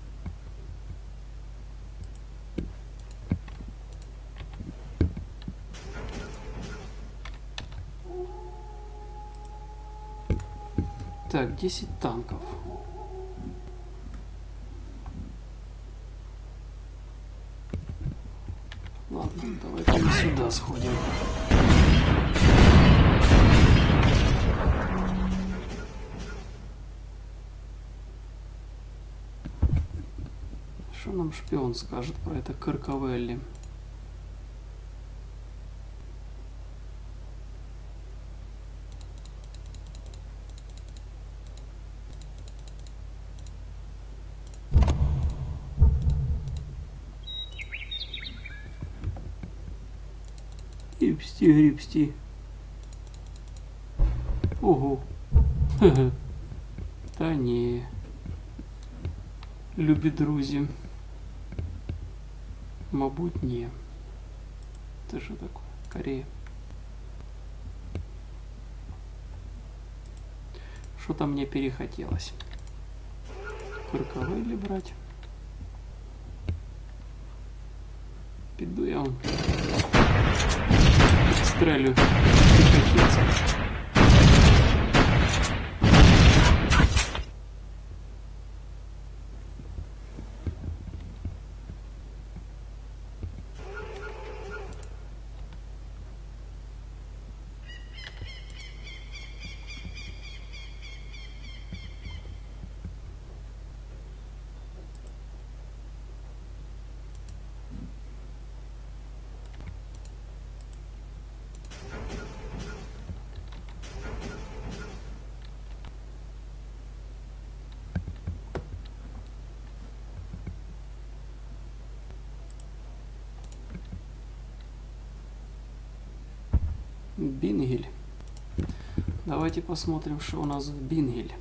Так, десять танков. Ладно, давай-ка мы сюда сходим. Что нам шпион скажет про это Карковелли? Грибсти, грибсти. Ого. Да не. Любі друзі. Мабуть, ні. Це що таке? Корея. Что-то мне перехотелось. Карковелли брать. Піду я вам стрелю пехотинцев. Бингель. Давайте посмотрим, что у нас в Бингель.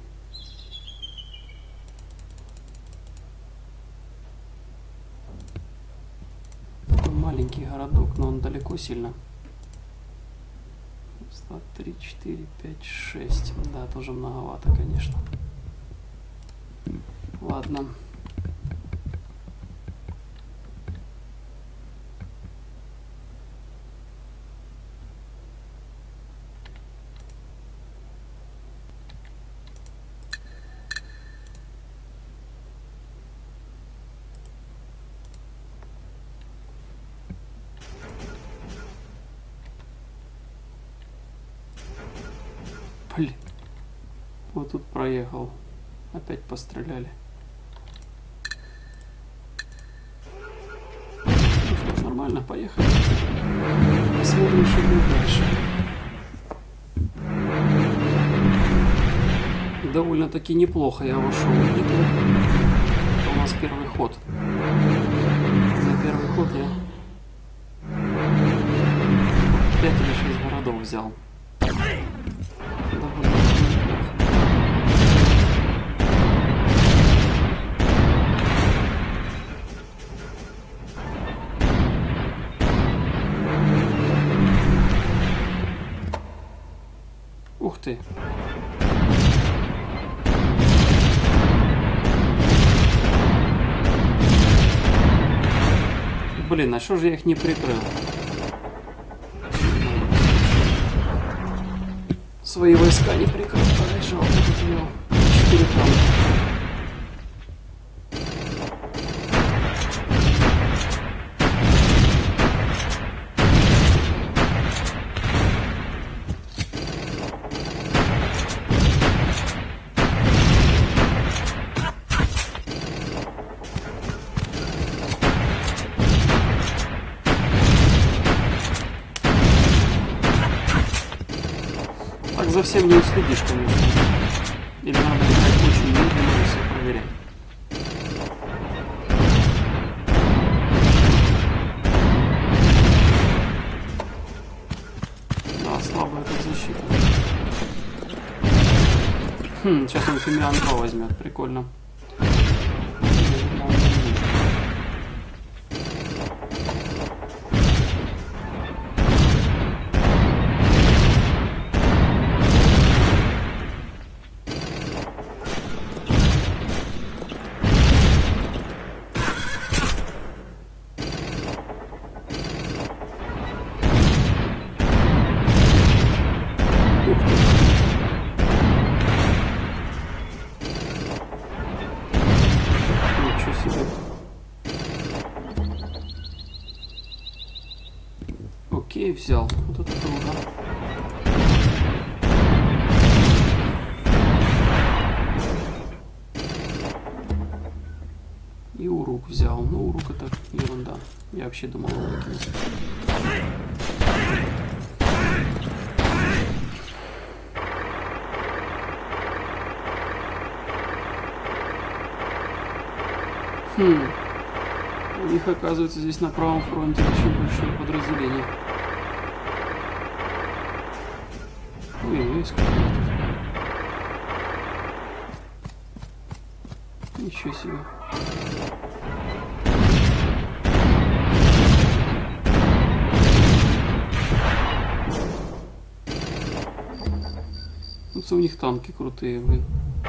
Маленький городок, но он далеко сильно. два, три, четыре, пять, шесть. Да, тоже многовато, конечно. Ладно. Блин. Вот тут проехал. Опять постреляли. Ну что ж, нормально, поехали. Посмотрим, что будет дальше. Довольно-таки неплохо я вошел в битву. Это у нас первый ход. За первый ход я пять или шесть городов взял. Ух ты! Блин, а что же я их не прикрыл? Свои войска не прикрыл, жалко, потерял четыре танка. Так совсем не уследишь, конечно. Или надо играть очень медленно и все проверять. Да, слабая тут защита. Хм, сейчас он Фимиан два возьмет, прикольно. Окей, взял. Вот это круто. И Урук взял. Ну, Урук это ерунда. Я вообще думал его выкинуть. Хм. У них, оказывается, здесь на правом фронте очень большое подразделение. Ой-ой-ой, сколько тут. Ничего себе. Вот у них танки крутые, блин.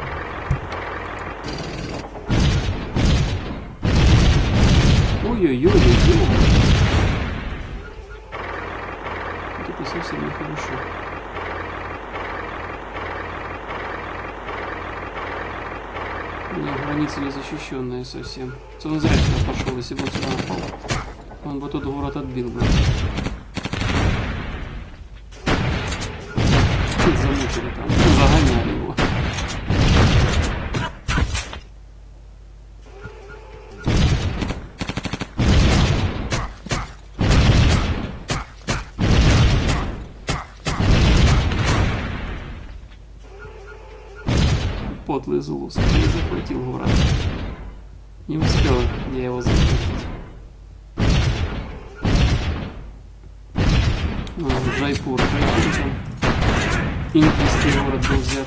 Ой-ой-ой-ой-ой. Вот это совсем нехорошо. У меня граница незащищенная совсем. Он зря сюда пошел, если бы он сюда напал. Он бы тот город отбил бы. Замучили там, загоняли его. Подлый Зулус, не захватил город. Не успел я его захватить. Ну, Райпур. Райпур там индийский город был взят.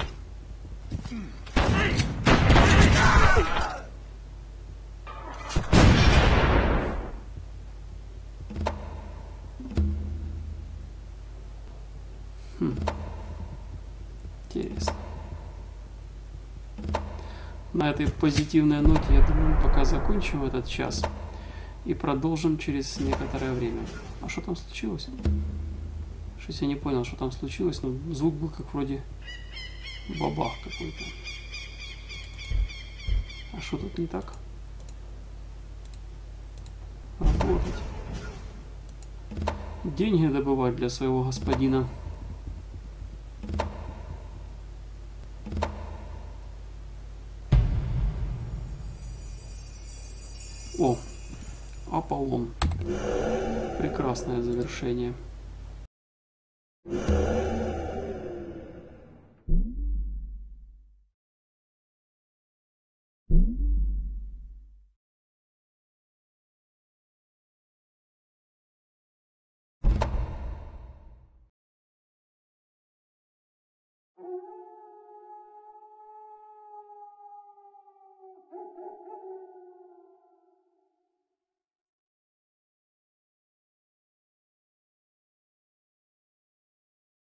Хм. Интересно. На этой позитивной ноте, я думаю, пока закончим этот час и продолжим через некоторое время. А что там случилось? Что-то я не понял, что там случилось, но звук был как вроде бабах какой-то. А что тут не так? Работать. Деньги добывать для своего господина. О, Аполлон. Прекрасное завершение.